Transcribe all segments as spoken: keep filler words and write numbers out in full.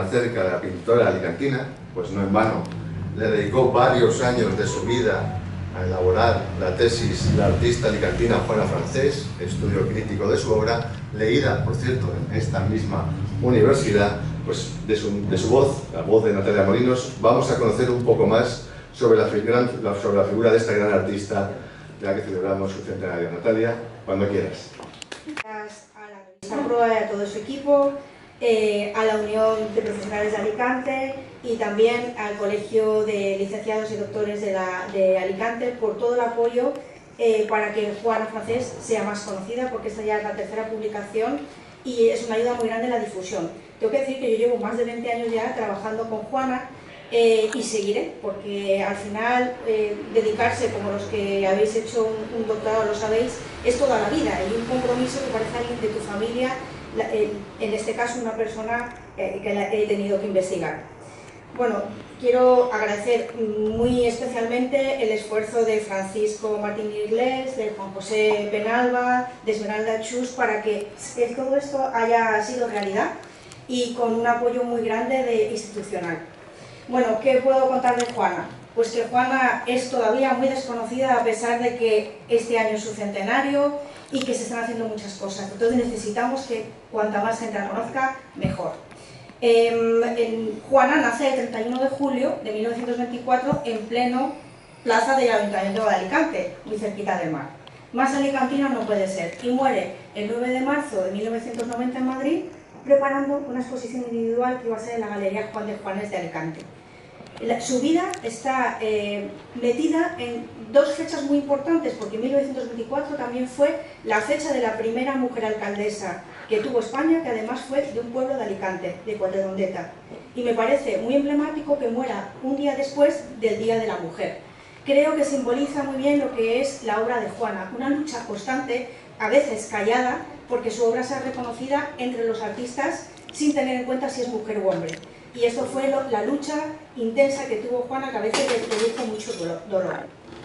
acerca de la pintora alicantina, pues no en vano le dedicó varios años de su vida a elaborar la tesis La artista alicantina Juana Francés, estudio crítico de su obra, leída, por cierto, en esta misma universidad. Pues de su, de su voz, la voz de Natalia Molinos, vamos a conocer un poco más sobre la, gran, sobre la figura de esta gran artista de la que celebramos su centenario. Natalia, cuando quieras. Gracias a la revista Proa y a todo su equipo, eh, a la Unión de Profesionales de Alicante y también al Colegio de Licenciados y Doctores de, la, de Alicante por todo el apoyo eh, para que Juana Francés sea más conocida, porque esta ya es la tercera publicación y es una ayuda muy grande en la difusión. Tengo que decir que yo llevo más de veinte años ya trabajando con Juana eh, y seguiré, porque al final eh, dedicarse, como los que habéis hecho un, un doctorado lo sabéis, es toda la vida y un compromiso que parece alguien de tu familia, la, eh, en este caso una persona eh, que la he tenido que investigar. Bueno, quiero agradecer muy especialmente el esfuerzo de Francisco Martín Iglés, de Juan José Penalba, de Esmeralda Chus, para que todo esto haya sido realidad y con un apoyo muy grande de institucional. Bueno, ¿qué puedo contar de Juana? Pues que Juana es todavía muy desconocida a pesar de que este año es su centenario y que se están haciendo muchas cosas. Entonces necesitamos que cuanta más gente la conozca, mejor. Eh, en, Juana nace el treinta y uno de julio de mil novecientos veinticuatro en pleno plaza del Ayuntamiento de Alicante, muy cerquita del mar. Más alicantina no puede ser. Y muere el nueve de marzo de mil novecientos noventa en Madrid, preparando una exposición individual que va a ser en la Galería Juan de Juanes de Alicante. La, su vida está eh, metida en dos fechas muy importantes, porque en mil novecientos veinticuatro también fue la fecha de la primera mujer alcaldesa que tuvo España, que además fue de un pueblo de Alicante, de Cuatredondeta. Y me parece muy emblemático que muera un día después del Día de la Mujer. Creo que simboliza muy bien lo que es la obra de Juana, una lucha constante, a veces callada, porque su obra sea reconocida entre los artistas sin tener en cuenta si es mujer o hombre. Y esto fue lo, la lucha intensa que tuvo Juana, que a veces le produjo mucho dolor.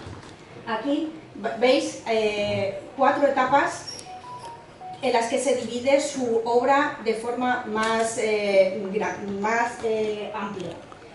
Aquí veis eh, cuatro etapas en las que se divide su obra de forma más, eh, más eh, amplia.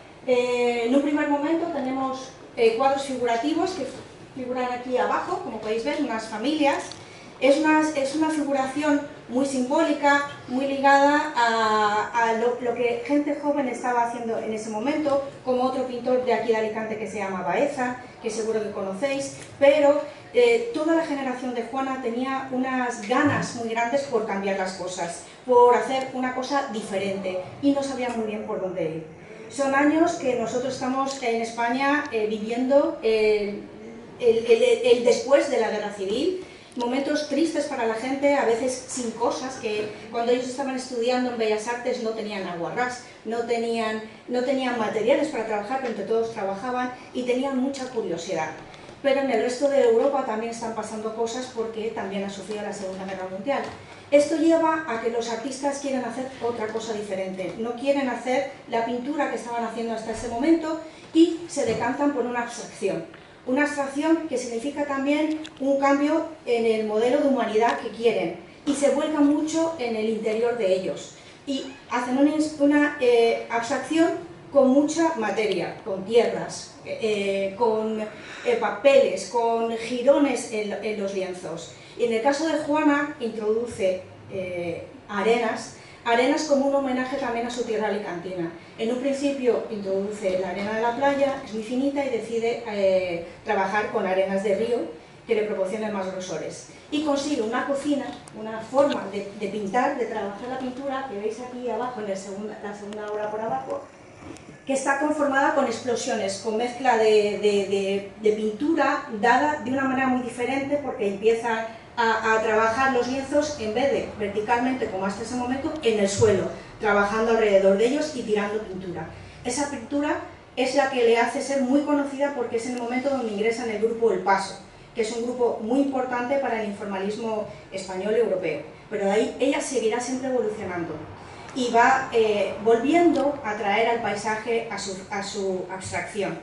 Eh, en un primer momento tenemos eh, cuadros figurativos que figuran aquí abajo, como podéis ver, unas familias. Es una, es una figuración muy simbólica, muy ligada a, a lo, lo que gente joven estaba haciendo en ese momento, como otro pintor de aquí de Alicante que se llama Baeza, que seguro que conocéis, pero eh, toda la generación de Juana tenía unas ganas muy grandes por cambiar las cosas, por hacer una cosa diferente, y no sabía muy bien por dónde ir. Son años que nosotros estamos en España eh, viviendo eh, el, el, el después de la Guerra Civil, momentos tristes para la gente, a veces sin cosas, que cuando ellos estaban estudiando en Bellas Artes no tenían agua ras, no tenían, no tenían materiales para trabajar, pero entre todos trabajaban y tenían mucha curiosidad. Pero en el resto de Europa también están pasando cosas porque también ha sufrido la Segunda Guerra Mundial. Esto lleva a que los artistas quieran hacer otra cosa diferente, no quieren hacer la pintura que estaban haciendo hasta ese momento y se decantan por una abstracción. Una abstracción que significa también un cambio en el modelo de humanidad que quieren y se vuelcan mucho en el interior de ellos y hacen una, una eh, abstracción con mucha materia, con tierras, eh, con eh, papeles, con jirones en, en los lienzos. Y en el caso de Juana introduce eh, arenas, arenas como un homenaje también a su tierra alicantina. En un principio introduce la arena de la playa, es muy finita y decide eh, trabajar con arenas de río que le proporcionen más grosores. Y consigue una cocina, una forma de, de pintar, de trabajar la pintura, que veis aquí abajo, en el segunda, la segunda obra por abajo, que está conformada con explosiones, con mezcla de, de, de, de pintura dada de una manera muy diferente porque empieza a, a trabajar los lienzos en vez de verticalmente como hasta ese momento en el suelo, trabajando alrededor de ellos y tirando pintura. Esa pintura es la que le hace ser muy conocida porque es en el momento donde ingresa en el grupo El Paso, que es un grupo muy importante para el informalismo español y europeo. Pero de ahí ella seguirá siempre evolucionando y va eh, volviendo a traer al paisaje a su, a su abstracción.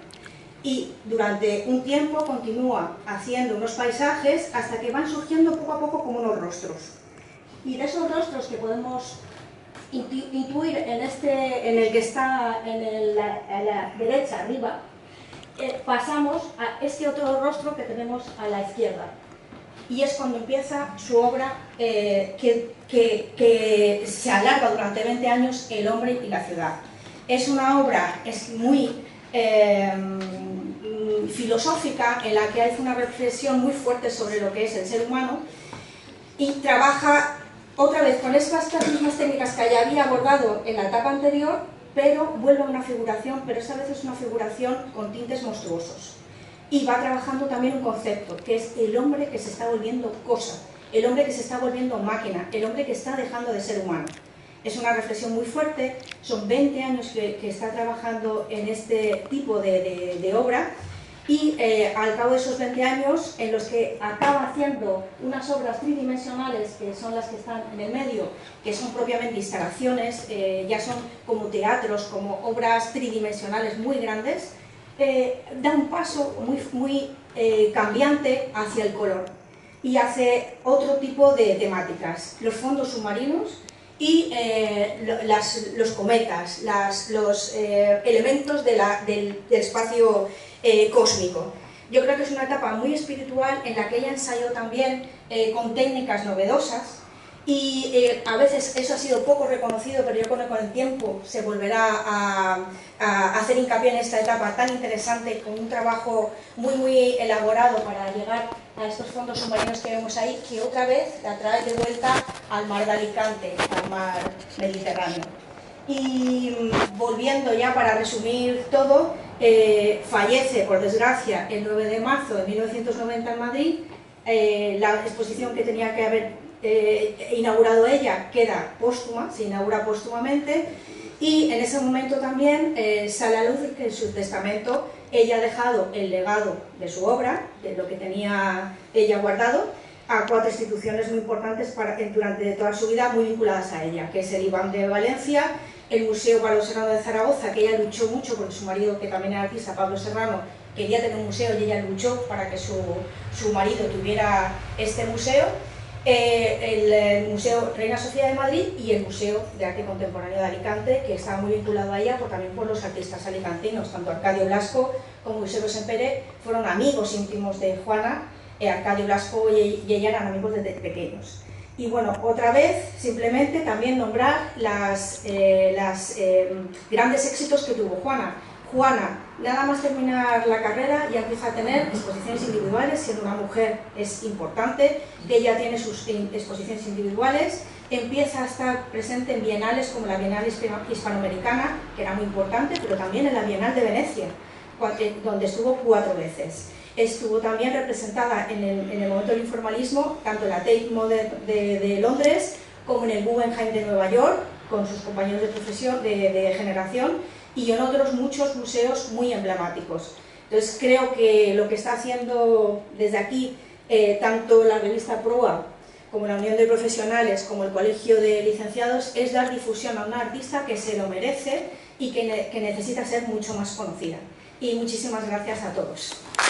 Y durante un tiempo continúa haciendo unos paisajes hasta que van surgiendo poco a poco como unos rostros. Y de esos rostros que podemos intu intuir en, este, en el que está en, el, a la derecha arriba, eh, pasamos a este otro rostro que tenemos a la izquierda. Y es cuando empieza su obra eh, que, que, que se alarga durante veinte años, El hombre y la ciudad. Es una obra es muy eh, filosófica, en la que hace una reflexión muy fuerte sobre lo que es el ser humano y trabaja otra vez con estas mismas técnicas que ya había abordado en la etapa anterior, pero vuelve a una figuración, pero esta vez es una figuración con tintes monstruosos. Y va trabajando también un concepto, que es el hombre que se está volviendo cosa, el hombre que se está volviendo máquina, el hombre que está dejando de ser humano. Es una reflexión muy fuerte, son veinte años que, que está trabajando en este tipo de, de, de obra, y eh, al cabo de esos veinte años, en los que acaba haciendo unas obras tridimensionales, que son las que están en el medio, que son propiamente instalaciones, eh, ya son como teatros, como obras tridimensionales muy grandes, eh, da un paso muy, muy eh, cambiante hacia el color y hace otro tipo de temáticas, los fondos submarinos y eh, las, los cometas, las, los eh, elementos de la, del, del espacio eh, cósmico. Yo creo que es una etapa muy espiritual en la que ella ensayó también eh, con técnicas novedosas y eh, a veces eso ha sido poco reconocido, pero yo creo que con el tiempo se volverá a, a hacer hincapié en esta etapa tan interesante, con un trabajo muy muy elaborado para llegar a estos fondos submarinos que vemos ahí, que otra vez la trae de vuelta al mar de Alicante, al mar Mediterráneo. Y volviendo ya para resumir todo, eh, fallece por desgracia el nueve de marzo de mil novecientos noventa en Madrid. Eh, la exposición que tenía que haber eh, inaugurado ella queda póstuma, se inaugura póstumamente, y en ese momento también eh, sale a luz que en su testamento ella ha dejado el legado de su obra, de lo que tenía ella guardado, a cuatro instituciones muy importantes para, durante toda su vida, muy vinculadas a ella, que es el I B A M de Valencia, el Museo Pablo Serrano de Zaragoza, que ella luchó mucho porque su marido, que también era artista, Pablo Serrano, quería tener un museo y ella luchó para que su, su marido tuviera este museo, eh, el, el Museo Reina Sofía de Madrid y el Museo de Arte Contemporáneo de Alicante, que estaba muy vinculado a ella por, también por los artistas alicantinos, tanto Arcadio Blasco como Eusebio Sempere fueron amigos íntimos de Juana. Eh, Arcadio Blasco y, y ella eran amigos desde pequeños. Y bueno, otra vez, simplemente también nombrar las, eh, las eh, grandes éxitos que tuvo Juana. Juana, nada más terminar la carrera, ya empieza a tener exposiciones individuales, siendo una mujer es importante, que ella tiene sus exposiciones individuales, empieza a estar presente en bienales como la Bienal Hispanoamericana, que era muy importante, pero también en la Bienal de Venecia, donde estuvo cuatro veces. Estuvo también representada en el, en el momento del informalismo, tanto en la Tate Modern de, de Londres como en el Guggenheim de Nueva York, con sus compañeros de profesión, de, de generación, y en otros muchos museos muy emblemáticos. Entonces creo que lo que está haciendo desde aquí, eh, tanto la revista Proa, como la Unión de Profesionales, como el Colegio de Licenciados, es dar difusión a una artista que se lo merece y que, ne que necesita ser mucho más conocida. Y muchísimas gracias a todos.